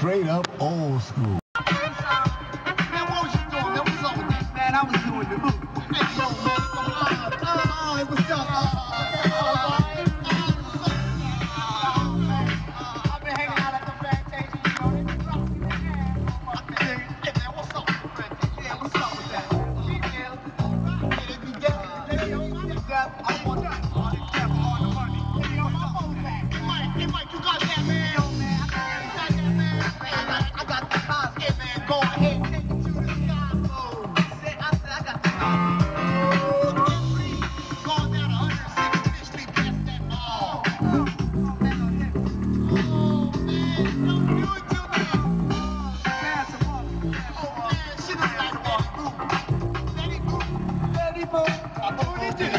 Straight up old school. Man, what was you doing, man? What's up with that, man? I was doing the move. Hey, yo, man. Hey, what's up? I've been hanging out at the plantation, you know. They drop me the hand. Hey, man, what's up with the plantation? Yeah, what's up with that? Female. It be dead. I want that. On the camera, on the money. Hey, yo, my phone back. Hey, Mike, you got that, man? Yo, man. I got that, man. I got the cars. Hey, man, go ahead. Take it to the sky. Oh, I said I got the cars. Going down 165th Street, past that mall. Oh, man, don't do it to me. Pass them up. Oh, man, she looks like Betty Boop. Betty Boop. Betty Boop. What did you do?